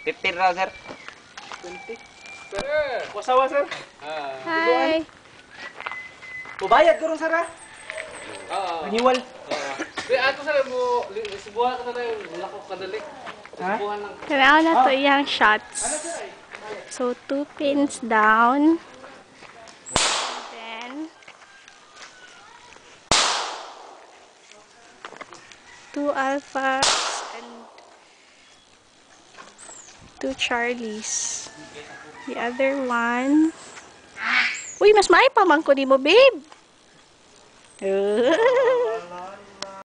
15 raw, sir. 20. Wasawa, sir. Hi. Bubayad ko rin, sir, ha? Renewal. Ato sa mo, subuhan ka na yung lakok kadali. Subuhan lang. Kailangan na to iyang shots. So, 2 pins down. Then, 2 alphas and 2 charlies. The other one. Uy, mas maipamang ko di mo, babe.